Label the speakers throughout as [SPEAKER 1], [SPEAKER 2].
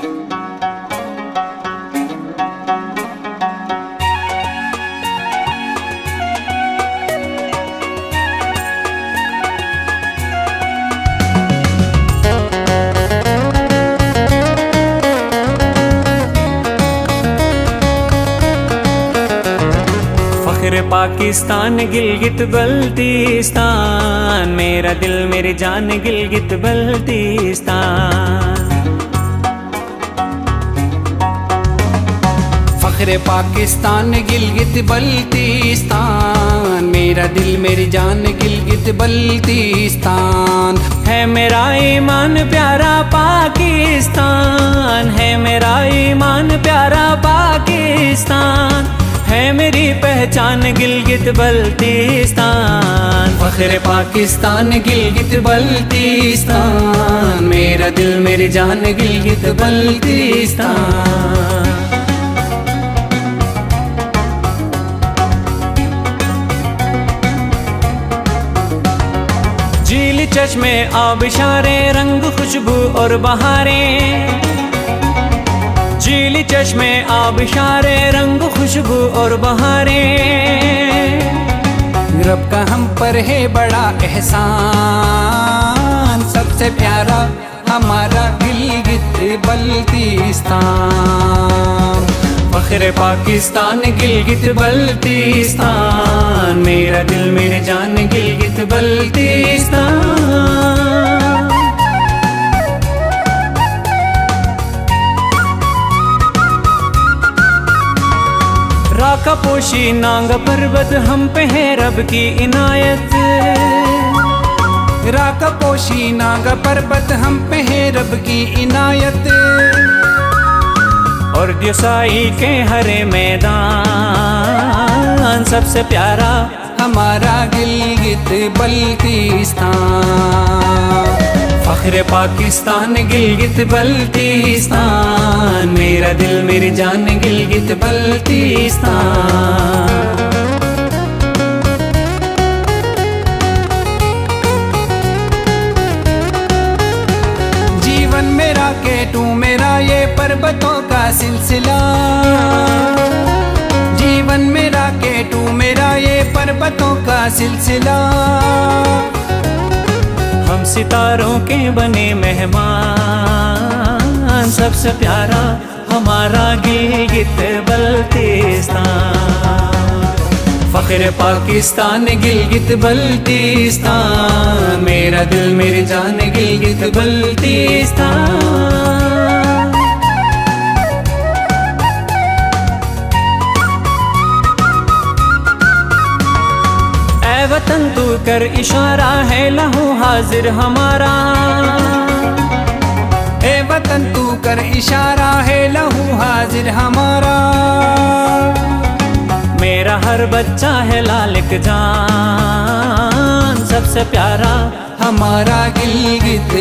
[SPEAKER 1] पाकिस्तान गिलगित बल्तिस्तान, मेरा दिल मेरी जान गिलगित बल्तिस्तान।
[SPEAKER 2] फख्रे पाकिस्तान गिलगित बल्तिस्तान, मेरा दिल मेरी जान गिलगित बल्तिस्तान।
[SPEAKER 1] है मेरा ईमान प्यारा पाकिस्तान, है मेरा ईमान प्यारा पाकिस्तान। है मेरी पहचान गिलगित बल्तिस्तान।
[SPEAKER 2] फख्रे पाकिस्तान गिलगित बल्तिस्तान, मेरा दिल मेरी जान गिलगित बल्तिस्तान।
[SPEAKER 1] झील चश्मे आबिशारे रंग खुशबू और बहारें, झील चश्मे आबिशारे रंग खुशबू और बहारें।
[SPEAKER 2] रब का हम पर है बड़ा एहसान, सबसे प्यारा हमारा गिलगित बल्तिस्तान।
[SPEAKER 1] फख्रे पाकिस्तान गिलगित बल्तिस्तान, मेरा दिल मेरी जान गिलगित बल्तिस्तान। राका पोशी नांग पर्वत हम पे है रब की इनायत,
[SPEAKER 2] राका पोशी नांग पर्वत हम पे है रब की इनायत।
[SPEAKER 1] और दिसाई के हरे मैदान, सबसे प्यारा
[SPEAKER 2] हमारा गिलगित बल्तिस्तान।
[SPEAKER 1] फख्रे पाकिस्तान गिलगित बल्तिस्तान, मेरा दिल मेरी जान गिलगित बल्तिस्तान।
[SPEAKER 2] जीवन मेरा केटू मेरा ये पर्वतों का सिलसिला, जीवन मेरा केटू मेरा ये पर्वतों का सिलसिला।
[SPEAKER 1] हम सितारों के बने मेहमान, सबसे प्यारा हमारा गिलगित बल्तिस्तान। फख्रे पाकिस्तान गिलगित बल्तिस्तान, मेरा दिल मेरी जान गिलगित बल्तिस्तान। ऐ वतन तू कर इशारा है लहू हाजिर हमारा,
[SPEAKER 2] ए वतन तू कर इशारा है लहू हाजिर हमारा।
[SPEAKER 1] मेरा हर बच्चा है लालिक जान, सबसे प्यारा
[SPEAKER 2] हमारा गिलगित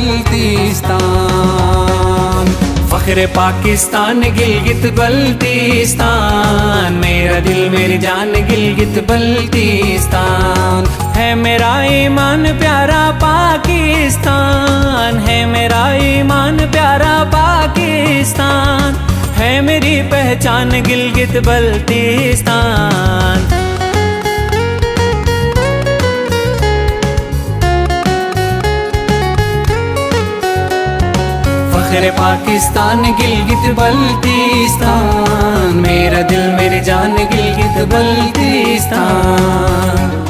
[SPEAKER 2] बल्तिस्तान।
[SPEAKER 1] फख्रे पाकिस्तान गिलगित बल्तिस्तान, मेरा दिल मेरी जान गिलगित बल्तिस्तान। है मेरा ईमान प्यारा पाकिस्तान, है मेरा ईमान प्यारा पाकिस्तान। है मेरी पहचान गिलगित बल्तिस्तान। फख्रे पाकिस्तान गिलगित बल्तिस्तान, मेरा दिल मेरी जान गिलगित बल्तिस्तान।